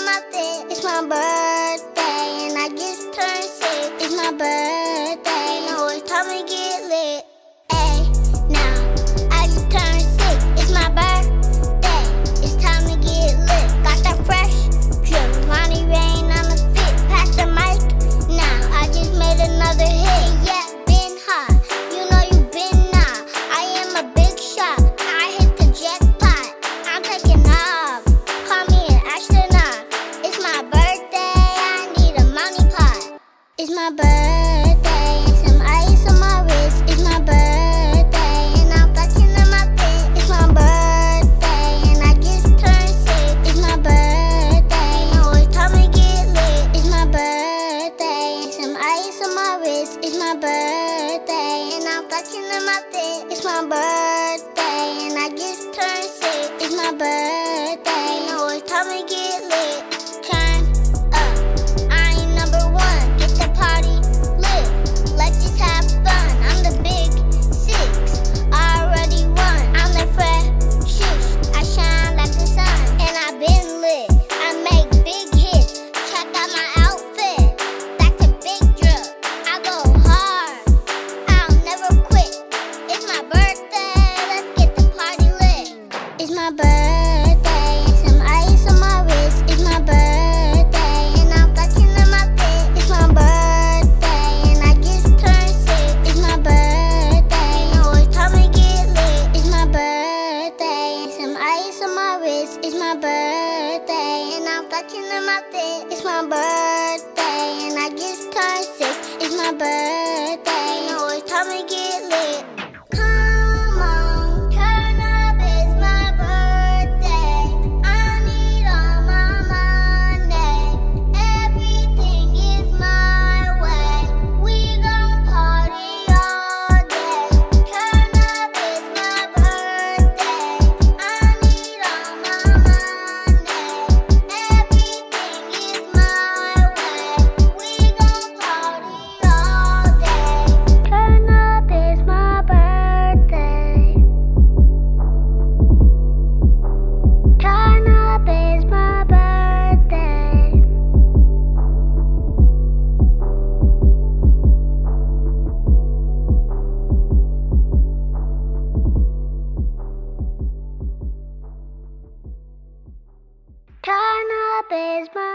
nothing. It's my birthday and I just turned 6. It's my birthday, you know it's time to get lit. Ay, now I just turned 6. It's my birthday, it's time to get lit. Got that fresh drip, Ronnie Rain on the fit. Pass the mic, now I just made another hit. Yeah, been hot, you know you been not. I am a big shot, I hit the jackpot. I'm taking off, call me an astronaut. It's my birthday, I need a money pot. It's my birthday and some ice on my wrist. It's my birthday and I'm flexing on my fit. It's my birthday and I just turned 6. It's my birthday, you know it's time to get lit. It's my birthday and some ice on my wrist. It's my birthday and I'm flexing on my fit. It's my birthday and I just turned 6. It's my birthday, you know it's time to get lit. Turn up, I ain't number 1. Get the party lit. Let's just have fun. I'm the big 6. I already won. I'm the freshest. I shine like the sun, and I've been lit. I make big hits. Check out my outfit. That's a big drip. I go hard. I'll never quit. It's my birthday. Let's get the party lit. It's my birthday and some ice on my wrist. It's my birthday and I'm flexing on my fit. It's my birthday and I just turned 6. It's my birthday, you know it's time to get lit. It's my birthday and some ice on my wrist. It's my birthday and I'm flexing on my fit. It's my birthday and I just turned 6. It's my birthday, you know it's time to get lit. Come on, turn up, it's my birthday. I need all my money. Everything is my way. We gon' party all day. Turn up, it's my birthday. I need all my money. Everything is my way. We gon' party all day. Turn up, it's my birthday. Turn up, it's my birthday. Turn up, it's my